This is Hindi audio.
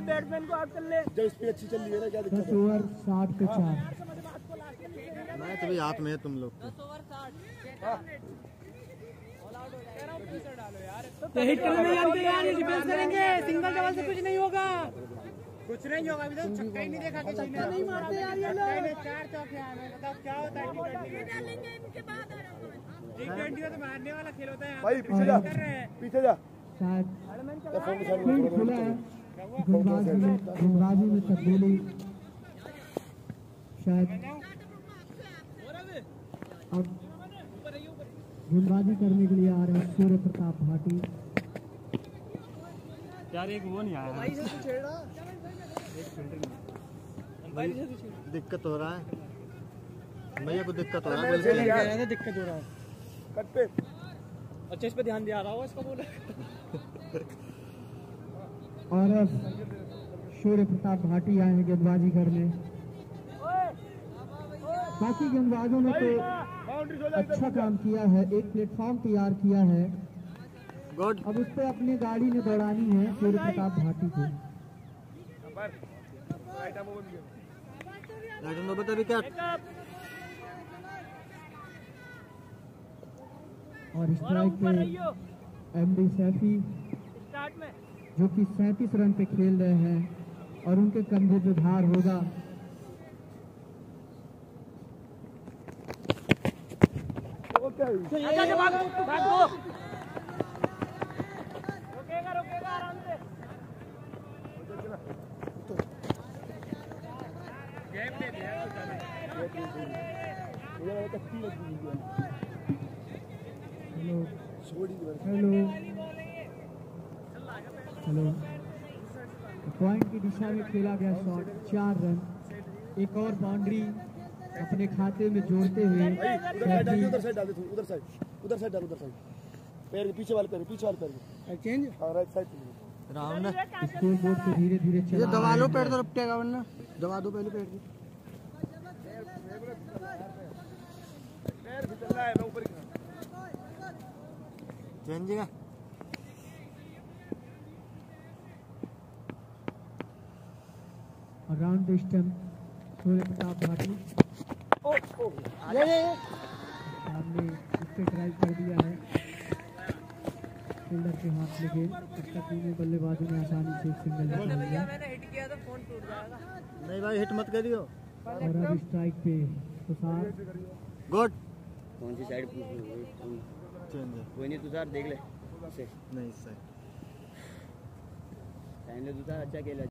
बैट्समैन को आउट कर ले। जब इस पे अच्छी चल रही है ना, क्या दिक्कत है? 10 ओवर 60 पे 4। मैं तो भी हाथ में है तुम लोग के। तो हिट करने नहीं जानते यार, ये डिफेंस करेंगे, सिंगल डबल से कुछ नहीं होगा। कुछ नहीं होगा, अभी तो छक्का ही नहीं देखा, किसी ने नहीं मारते यार ये लोग। 4 चौके आए हैं, बताओ क्या होता है टी20 का तो मारने वाला खेल होता है। भाई पीछे जा, पीछे जा। शायद फील्ड खुला है, गेंदबाजी में तब्दीली शायद। अब गेंदबाजी करने के लिए आ रहे हैं सूर्य प्रताप भाटी। यार एक वो नहीं आया दिक्कत हो रहा है भैया को, दिक्कत हो रहा है, दिक्कत हो रहा है कट पे। अच्छा इस पे ध्यान दिया रहा होगा इसका बोला। और अब सूर्य प्रताप भाटी आए हैं गेंदबाजी करने। बाकी गेंदबाजों ने तो अच्छा काम किया है, एक प्लेटफॉर्म तैयार किया है। गुड। अब उस पे अपनी गाड़ी ने दौड़ानी है सूर्य प्रताप भाटी को। विकेट और स्ट्राइक पे एमडी सैफी जो कि 37 रन पे खेल रहे हैं और उनके कंधे पे भार होगा। रोकेगा आराम से। गैप दे दिया हेलो पॉइंट की दिशा में खेला गया शॉट, 4 रन। एक और बाउंड्री अपने खाते में जोड़ते हुए उधर साइड डाल, उधर साइड डाल, उधर साइड पैर के पीछे वाले पैर, पीछे वाले पैर चेंज। हाँ राइट साइड राम ने स्कोर बोर्ड पे धीरे धीरे चला। दबा लो पैर तो रपटेगा, वरना दबा दो पहले पैर की। पैर भी चल रहा है, मैं ऊपर ही चेंज का around the stump Surya Pratap Bhati सामने इससे ड्राइव कर दिया है फील्डर के हाथ में गेंद। इसका तीनों बल्लेबाजों ने आसानी से सिंगल निकाल लिया। नहीं भाई हिट मत करियो। और अब स्ट्राइक पे तुषार। गुड। कौन सी साइड चेंज कोई नहीं तुषार देख ले नहीं सही तुषार अच्छा खेला।